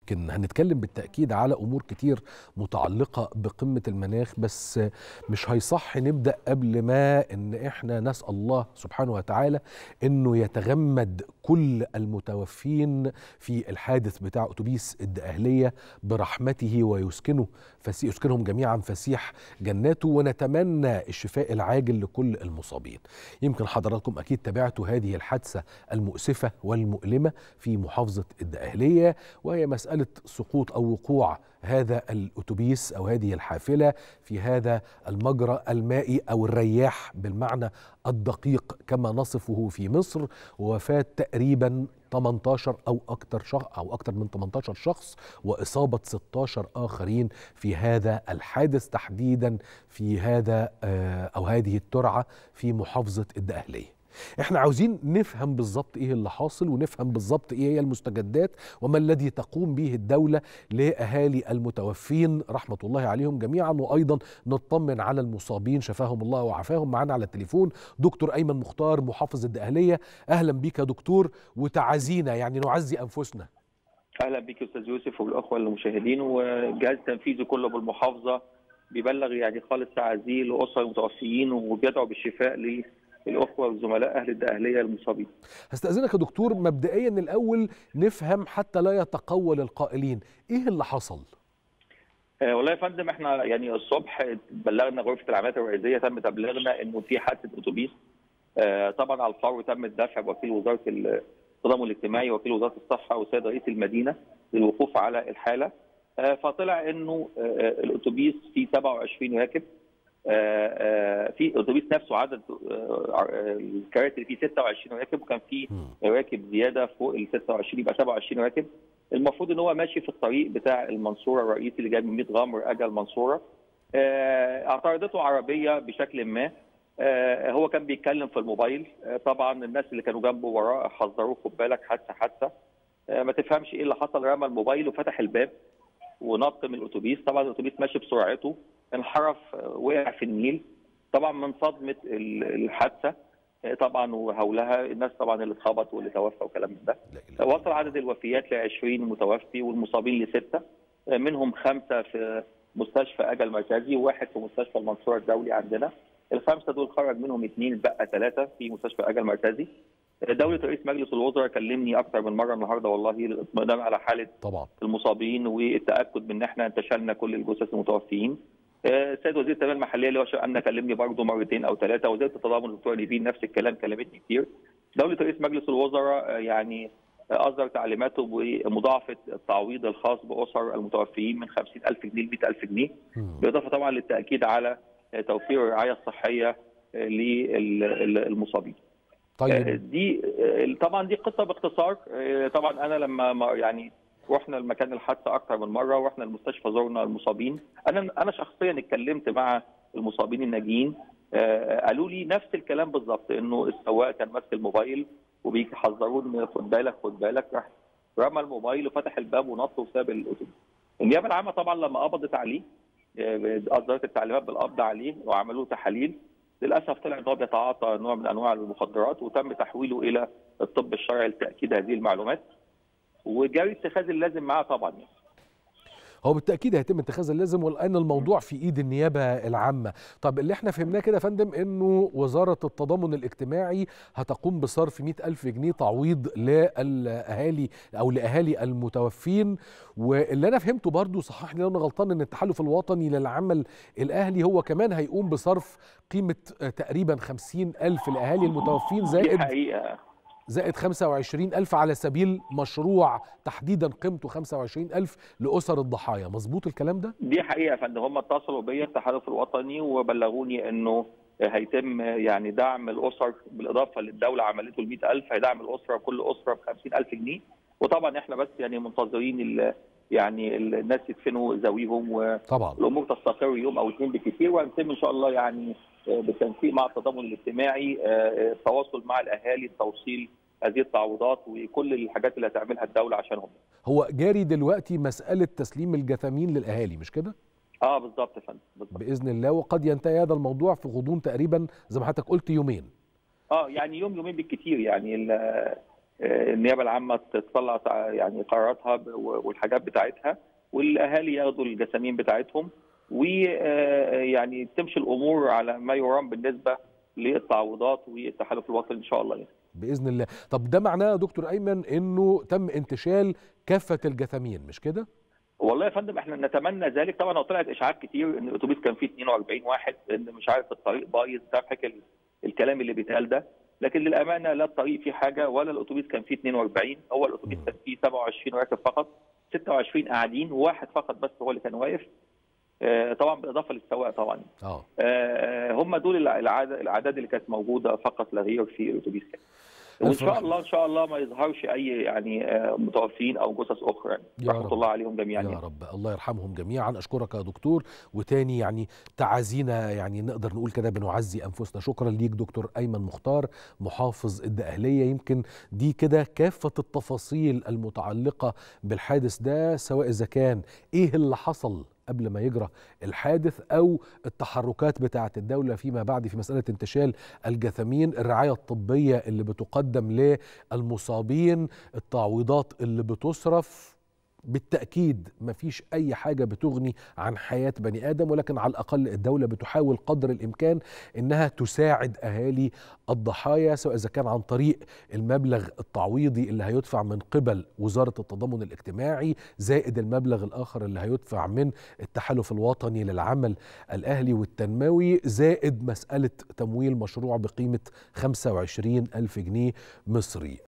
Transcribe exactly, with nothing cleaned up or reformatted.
يمكن هنتكلم بالتأكيد على أمور كتير متعلقة بقمة المناخ، بس مش هيصح نبدأ قبل ما إن إحنا نسأل الله سبحانه وتعالى إنه يتغمد كل المتوفين في الحادث بتاع أتوبيس الدقهلية برحمته ويسكنه فسي يسكنهم جميعا فسيح جناته، ونتمنى الشفاء العاجل لكل المصابين. يمكن حضراتكم أكيد تابعتوا هذه الحادثة المؤسفة والمؤلمة في محافظة الدقهلية، وهي مسألة سقوط أو وقوع هذا الأتوبيس أو هذه الحافلة في هذا المجرى المائي أو الرياح بالمعنى الدقيق كما نصفه في مصر، ووفاة تقريبا ثمانية عشر أو أكثر شخص أو أكثر من ثمانية عشر شخص، وإصابة ستة عشر آخرين في هذا الحادث، تحديدا في هذا أو هذه الترعة في محافظة الدقهلية. احنا عاوزين نفهم بالظبط ايه اللي حاصل، ونفهم بالظبط ايه هي المستجدات، وما الذي تقوم به الدولة لأهالي المتوفين رحمة الله عليهم جميعا، وأيضا نطمن على المصابين شفاهم الله وعافاهم. معنا على التليفون دكتور أيمن مختار محافظ الدقهلية. أهلا بك يا دكتور، وتعازينا يعني نعزي أنفسنا. أهلا بك أستاذ يوسف والأخوة المشاهدين، والجهاز التنفيذي كله بالمحافظة بيبلغ يعني خالص تعازيه لأسر المتوفيين وبيدعو بالشفاء ل الأخوة والزملاء أهل الدقهلية المصابين. هستأذنك يا دكتور مبدئيا الأول نفهم حتى لا يتقول القائلين، إيه اللي حصل؟ آه والله يا فندم، احنا يعني الصبح بلغنا غرفة العمليات الرئيسية، تم تبليغنا إنه في حادثة أتوبيس. آه طبعا على الفور تم الدفع بوكيل وزارة التضامن الاجتماعي وكيل وزارة الصحة والسيد رئيس المدينة للوقوف على الحالة. آه فطلع إنه آه الأتوبيس فيه سبعة وعشرين راكب. آآ آآ في الاتوبيس نفسه عدد الكراسي اللي فيه ستة وعشرين راكب، وكان في راكب زياده فوق ال ستة وعشرين يبقى سبعة وعشرين راكب. المفروض ان هو ماشي في الطريق بتاع المنصوره الرئيسي اللي جاي من ميت غمر اجى المنصوره. اعترضته عربيه بشكل ما. هو كان بيتكلم في الموبايل. طبعا الناس اللي كانوا جنبه وراه حذروه، خد بالك حادثه حادثه. ما تفهمش ايه اللي حصل، رمى الموبايل وفتح الباب ونط من الاتوبيس. طبعا الاتوبيس ماشي بسرعته، انحرف وقع في النيل. طبعا من صدمه الحادثه طبعا وهولها الناس طبعا اللي اتخبط واللي توفى وكلام من ده. وصل عدد الوفيات ل عشرين متوفي والمصابين لسته، منهم خمسه في مستشفى اجا المركزي وواحد في مستشفى المنصوره الدولي عندنا. الخمسه دول خرج منهم اثنين، بقى ثلاثه في مستشفى اجا المركزي. دولة رئيس مجلس الوزراء كلمني أكثر من مرة النهارده والله للاطمئنان على حالة طبعا المصابين والتأكد من إن احنا انتشلنا كل الجثث المتوفيين. السيد وزير التنمية المحلية اللي هو شأننا كلمني برضه مرتين أو ثلاثة. وزيرة التضامن الدكتورة نيفين نفس الكلام كلمتني كتير. دولة رئيس مجلس الوزراء يعني أصدر تعليماته بمضاعفة التعويض الخاص بأسر المتوفيين من خمسين ألف جنيه ل مئة ألف جنيه، بالإضافة طبعا للتأكيد على توفير الرعاية الصحية للمصابين. طيب دي طبعا دي قصه باختصار. طبعا انا لما يعني رحنا المكان الحادثه اكثر من مره، ورحنا المستشفى زورنا المصابين. انا انا شخصيا اتكلمت مع المصابين الناجيين، قالوا لي نفس الكلام بالظبط، انه السواق كان ماسك الموبايل وبيحذروني خد بالك خد بالك، راح رمى الموبايل وفتح الباب ونط وساب الاتوبيس. النيابه العامه طبعا لما قبضت عليه اصدرت التعليمات بالقبض عليه وعملوا تحاليل. للاسف طلع ان هو بيتعاطى نوع من انواع المخدرات، وتم تحويله الى الطب الشرعي لتاكيد هذه المعلومات، وجاري اتخاذ اللازم معاه طبعا. يعني هو بالتأكيد هيتم اتخاذ اللازم، والآن الموضوع في إيد النيابة العامة. طب اللي احنا فهمناه كده يا فندم إنه وزارة التضامن الاجتماعي هتقوم بصرف مئة ألف جنيه تعويض للأهالي أو لأهالي المتوفين، واللي أنا فهمته برضو صححني لو أنا غلطان إن التحالف الوطني للعمل الأهلي هو كمان هيقوم بصرف قيمة تقريبا خمسين ألف لأهالي المتوفين، زائد حقيقة زائد خمسة وعشرين ألف على سبيل مشروع تحديدا قيمته خمسة وعشرين ألف لأسر الضحايا. مظبوط الكلام ده؟ دي حقيقة يا فندم. هم اتصلوا بيا التحالف الوطني وبلغوني انه هيتم يعني دعم الاسر بالاضافه للدوله عملته ال مئة ألف، هيدعم الاسره كل اسره ب خمسين ألف جنيه. وطبعا احنا بس يعني منتظرين يعني الناس يدفنوا ذويهم والامور تستقر يوم او اثنين بالكثير، وهنتم ان شاء الله يعني بالتنسيق مع التضامن الاجتماعي التواصل مع الاهالي لتوصيل هذه التعويضات وكل الحاجات اللي هتعملها الدوله عشانهم. هو جاري دلوقتي مساله تسليم الجثامين للاهالي مش كده؟ اه بالظبط يا فندم، باذن الله، وقد ينتهي هذا الموضوع في غضون تقريبا زي ما حضرتك قلت يومين. اه يعني يوم يومين بالكثير. يعني النيابه العامه تطلع يعني قراراتها والحاجات بتاعتها، والاهالي ياخدوا الجسامين بتاعتهم، ويعني تمشي الامور على ما يرام بالنسبه للتعويضات والتحالف الوطني ان شاء الله يعني. باذن الله. طب ده معناه يا دكتور ايمن انه تم انتشال كافه الجثامين مش كده؟ والله يا فندم احنا نتمنى ذلك. طبعا لو طلعت اشاعات كتير ان الاتوبيس كان فيه اثنين وأربعين واحد، ان مش عارف الطريق بايظ، تعرف الكلام اللي بيتقال ده، لكن للامانه لا الطريق فيه حاجه ولا الاتوبيس كان فيه اثنين وأربعين، هو الاتوبيس كان فيه سبعة وعشرين راكب فقط، ستة وعشرين قاعدين وواحد فقط بس هو اللي كان واقف. آه طبعا بالاضافه للسواق طبعا. اه آه هم دول العدد الاعداد اللي كانت موجوده فقط لا غير في الاتوبيس يعني. وان شاء الله ان شاء الله ما يظهرش اي يعني متوفين او جثث اخرى يعني. رحمه الله عليهم جميعا يا يعني. رب، الله يرحمهم جميعا. اشكرك يا دكتور، وتاني يعني تعازينا، يعني نقدر نقول كده بنعزي انفسنا. شكرا ليك دكتور ايمن مختار محافظ الدقهليه. يمكن دي كده كافه التفاصيل المتعلقه بالحادث ده، سواء اذا كان ايه اللي حصل قبل ما يجرى الحادث أو التحركات بتاعة الدولة فيما بعد في مسألة انتشال الجثامين، الرعاية الطبية اللي بتقدم للمصابين، التعويضات اللي بتصرف. بالتأكيد مفيش أي حاجة بتغني عن حياة بني آدم، ولكن على الأقل الدولة بتحاول قدر الإمكان إنها تساعد أهالي الضحايا، سواء إذا كان عن طريق المبلغ التعويضي اللي هيدفع من قبل وزارة التضامن الاجتماعي، زائد المبلغ الآخر اللي هيدفع من التحالف الوطني للعمل الأهلي والتنموي، زائد مسألة تمويل مشروع بقيمة خمسة وعشرين ألف جنيه مصري.